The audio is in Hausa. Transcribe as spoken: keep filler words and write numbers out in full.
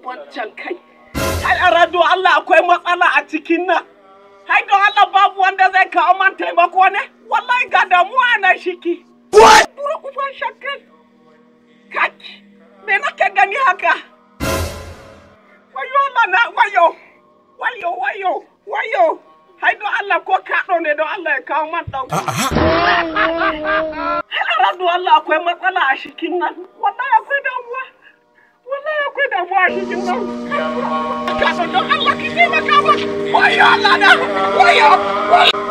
wancan kai. Hai arado Allah akwai matsala a cikin nan. Hai don Allah babu wanda zai kawo man taimako ne? Wallahi ga damuwa na shiki. What? Bura uban shakal. Kaki. Me nake gani haka? Wayo Allah na wayo. Wayo wayo wayo. Hai don Allah ko kaɗo ne don Allah ya kawo man ɗauki. Hai arado Allah akwai matsala a cikin nan. Wallahi akwai damuwa. Wallahi akwai damuwa a cikin nan. Kaɗo don Allah ki taimaka min. Wayo Allah na wayo.